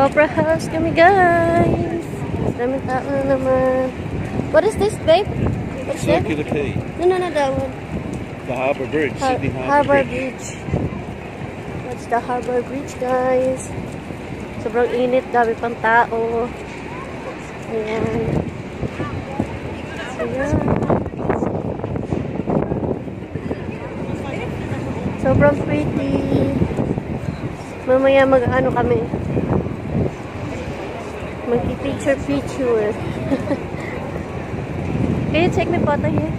Opera House kami, guys. Daming tao na naman. What is this, babe? What's that? Circular Quay. No, that one. The Harbour Bridge. Sydney Harbour Bridge. That's the Harbour Bridge, guys. Sobrang init. Dami pang tao. Ayan. Ayan. Sobrang pretty. Mamaya mag-ano kami. Mag-picture. Can you take my photo here?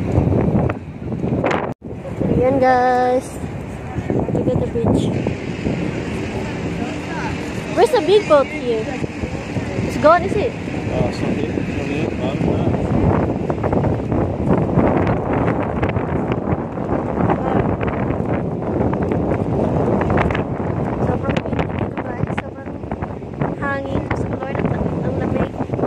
Ayan, guys. Look at the beach. Where's the big boat here? It's gone, is it? Oh, it's not here. It's not here. No. Sobrang windy dito, guys. Sobrang hangin. Sa Lord, ang lamig.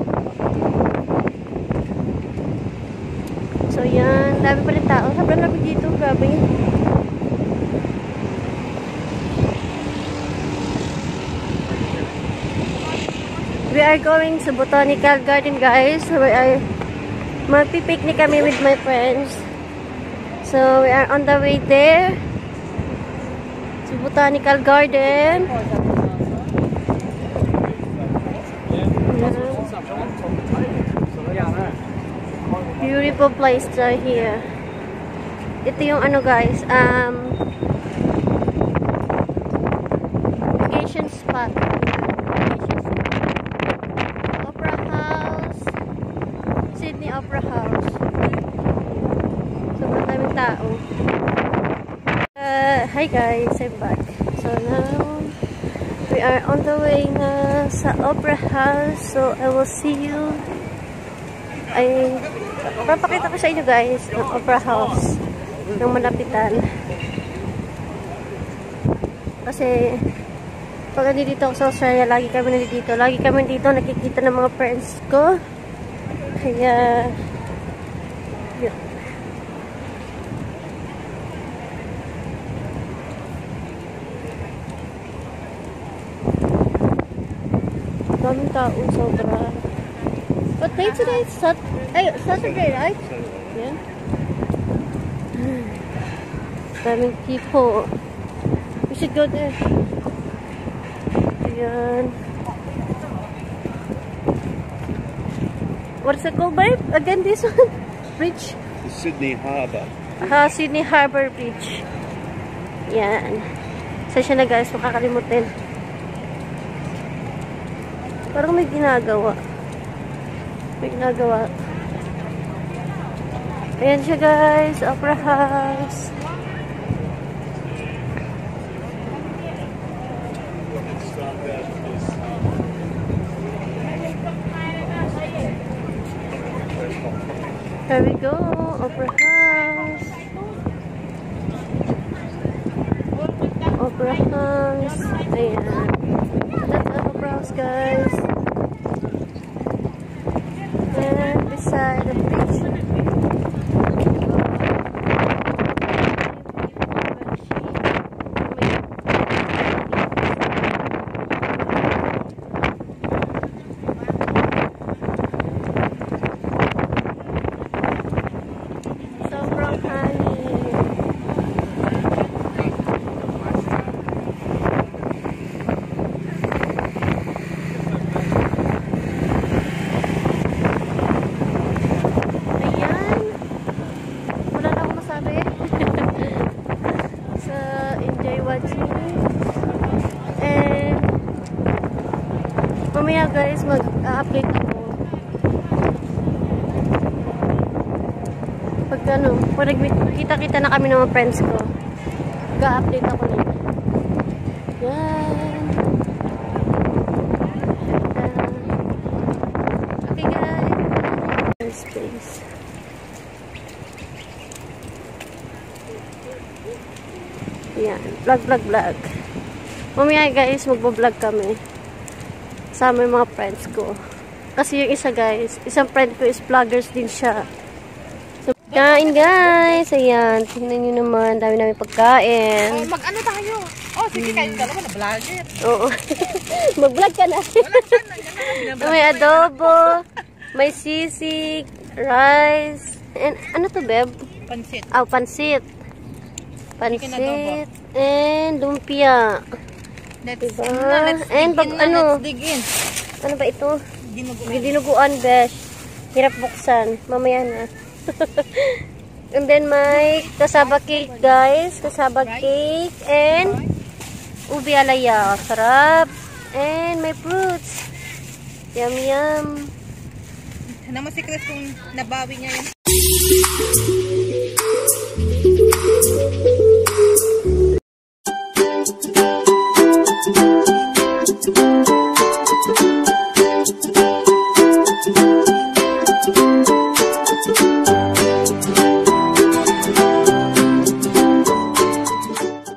So, yan. Dami pa rin tao. Sobrang lamig dito. Grabe. We are going to Botanical Garden, guys. Magpipicnic kami with my friends. So, we are on the way there to Botanical Garden. Beautiful place right here. Ito yung ano, guys, vacation spot. Sydney Opera House. Sobrang daming tao. Hi guys, I'm back. So now, we are on the way na sa Opera House. So I will see you. Papakita ko sa inyo, guys, ang Opera House ng malapitan. Kasi pag nandito ako sa Australia, lagi kami nandito. Lagi kami dito nakikita ng mga friends ko. Kaya, yun. Daming tao, sobra. What day today? Saturday, right? Yeah. Daming people. We should go there. Ayan. What's it called, babe? Again, this one? Bridge? The Sydney Harbour. Sydney Harbour Bridge. Yan. Saan siya na, guys? Makakalimutin. Parang may ginagawa. Ayan siya, guys. Opera House. Here we go, Opera House. Opera House. Ayan. That's the Opera House, guys. And beside the beach. And mamaya, guys, mag-update ako pag kita-kita na kami ng mga friends ko. Mag-update ako nila. Yan. Okay, guys. Space. Yan. Vlog. Mamaya, guys, magbo-vlog kami. Sama yung mga friends ko. Kasi yung isa, guys, isang friend ko is vloggers din siya. So, kain, guys. Ayan. Tingnan nyo naman. Dami namin pagkain. Mag-ano tayo? sige kayong dalawa na vlogger. Oo. Mag-vlog ka na. May adobo, may sisig, rice, and ano to, Beb? Pansit. Pansit. Pansit, and lumpia. Let's, Diba? let's And dig in na, let's dig in. Ano ba ito? Dinuguan. Dinuguan, besh. Hirap buksan. Mamaya na. And then may kasaba cake, guys. Kasaba cake. And ubi alaya. Sarap. And may fruits. Yum, yum. Naman si Chris kung nabawi niya yun.